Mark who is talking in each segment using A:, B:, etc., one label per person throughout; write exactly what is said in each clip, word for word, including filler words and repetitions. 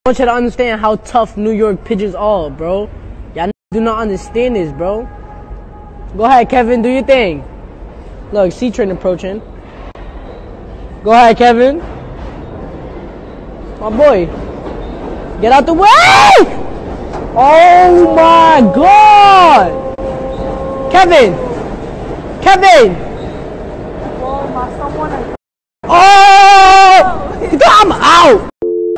A: I want you to understand how tough New York pigeons are, bro. Y'all do not understand this, bro. Go ahead, Kevin, do your thing. Look, C-Train approaching. Go ahead, Kevin. My boy. Get out the way! Oh my God! Kevin! Kevin! Oh! I'm out!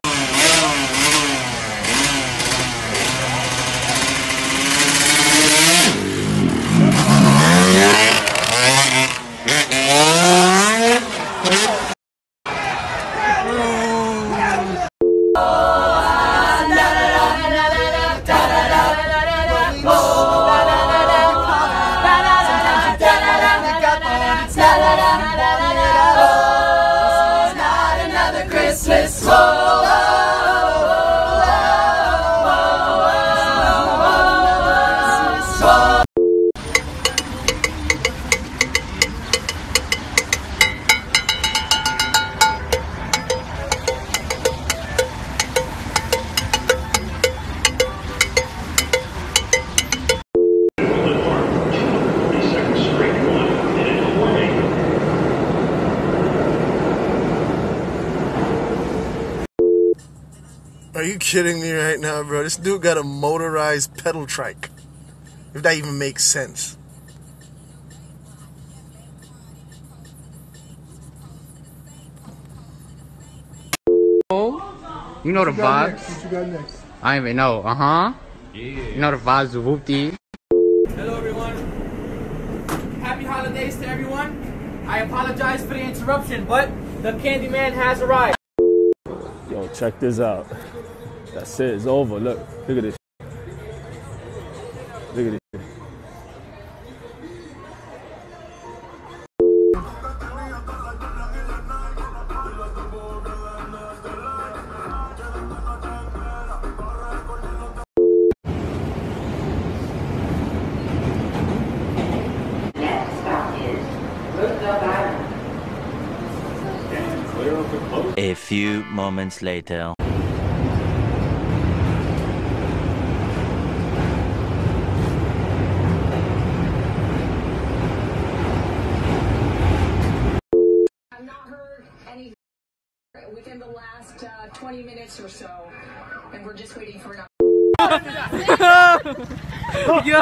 B: Are you kidding me right now, bro? This dude got a motorized pedal trike. If that even makes sense.
C: You know the vibes?
B: What you got next?
C: I don't even know. Uh-huh. Yeah. You know the vibes of whoop-dee.
D: Hello, everyone. Happy holidays to everyone. I apologize for the interruption, but the Candyman has arrived.
E: Yo, check this out. That's it. It's over. Look. Look at this. Look at this.
F: A few moments later.
G: I've not heard any within the last uh, twenty minutes or so, and we're just waiting for an.
D: Yo! Yo!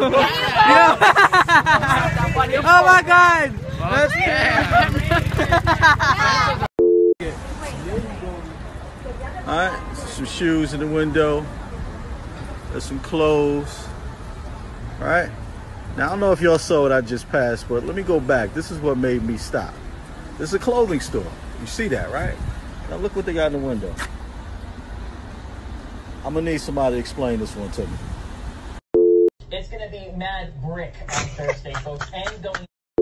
D: Oh my God! That's
E: Alright, some shoes in the window. There's some clothes. Alright. Now I don't know if y'all saw what I just passed, but let me go back. This is what made me stop. This is a clothing store. You see that, right? Now look what they got in the window. I'm gonna need somebody to explain this one to me.
H: It's gonna be mad brick on Thursday, folks, and going.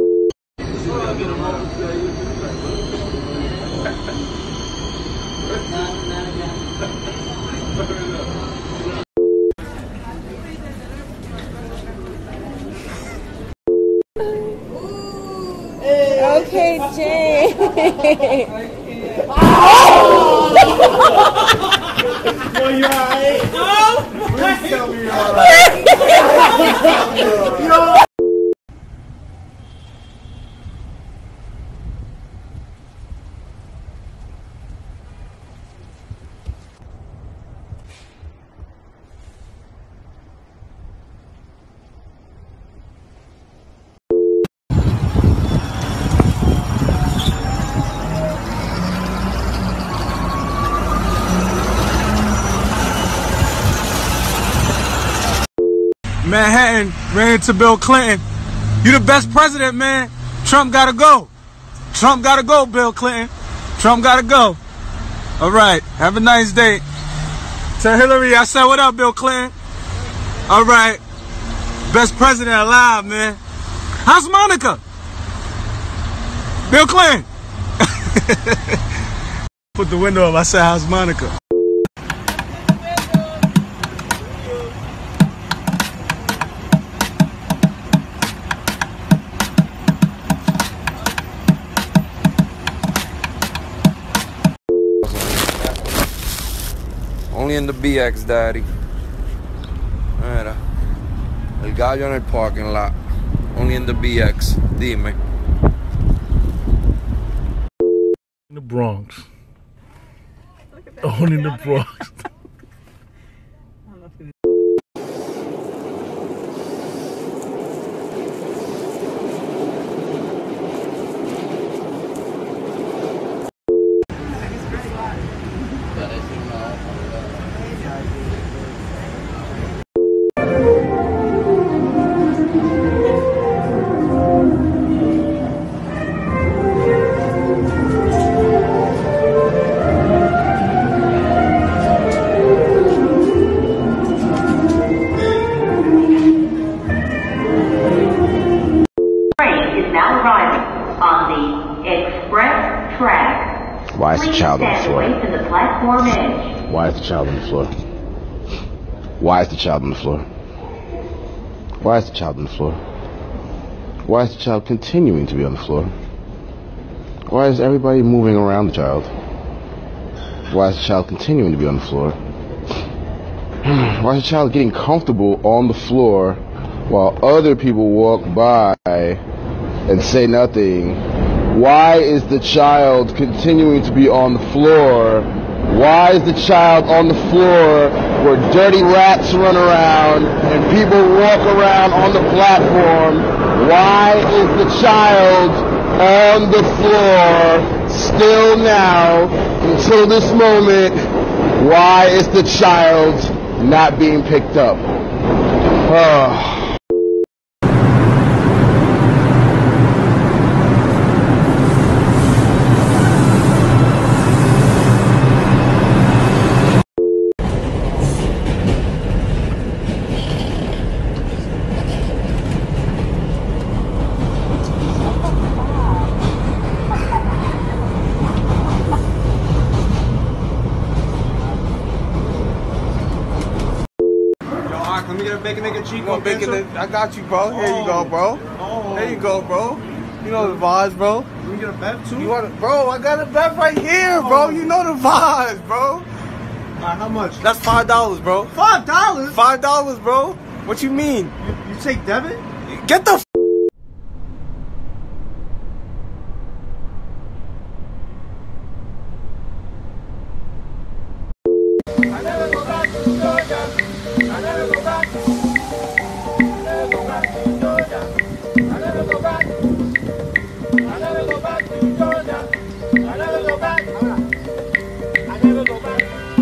I: Okay, Jay.
B: Well, you alright?
D: No!
B: Please tell me you're alright. Yo!
D: Manhattan ran into Bill Clinton. You the best president, man. Trump gotta go. Trump gotta go, Bill Clinton. Trump gotta go. All right, have a nice day. Tell Hillary I said what up, Bill Clinton. All right, best president alive, man. How's Monica? Bill Clinton. Put the window up, I said, how's Monica?
J: Only in the B X, daddy. Mira. El gallo en el parking lot. Only in the B X. Dime.
K: In the Bronx. Only in the Bronx.
L: Why is the child on the floor?
M: To the platform edge.
L: Why is the child on the floor? Why is the child on the floor? Why is the child on the floor? Why is the child continuing to be on the floor? Why is everybody moving around the child? Why is the child continuing to be on the floor? Why is the child getting comfortable on the floor while other people walk by and say nothing? Why is the child continuing to be on the floor? Why is the child on the floor where dirty rats run around and people walk around on the platform? Why is the child on the floor still now until this moment? Why is the child not being picked up? Oh.
D: Let me get a bacon, egg, and cheese.
E: You want bacon? And, I got you, bro. Here you go, bro.
D: Oh.
E: There you go, bro. You know the vibes, bro.
D: Let me get a bet too.
E: You want, it, bro? I got a bet right here, bro.
D: Oh.
E: You know the vibes, bro.
D: All right, how much?
E: That's five dollars, bro.
D: Five dollars?
E: Five dollars, bro. What you mean?
D: You, you take debit?
E: Get the. F
N: I never go back to Georgia. I never go back. I never go back to Georgia. I never go back. I never go back to Georgia. I never go back. I never go back.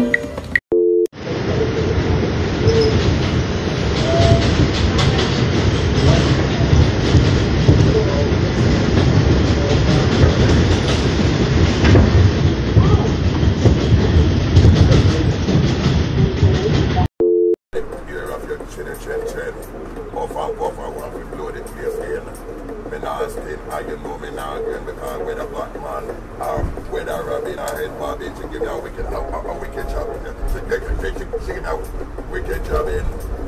O: Wicked job in.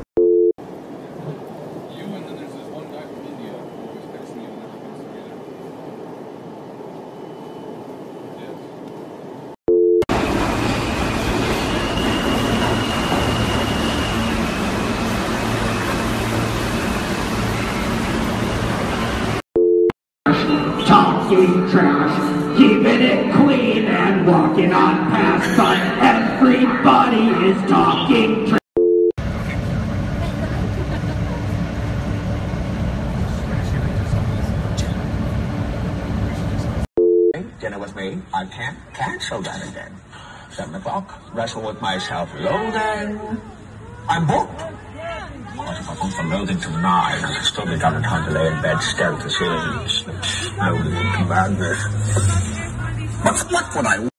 P: You and then there's this one guy from India who always texts me and never gets together.
Q: Talking trash, keeping it clean and walking on past, but everybody is talking trash.
R: Dinner with me, I can't cancel that again. Seven o'clock, wrestle with myself, loading. I'm booked. What if I come from loading to nine and I still be done in time to lay in bed still to see it slowly into madness? But what would I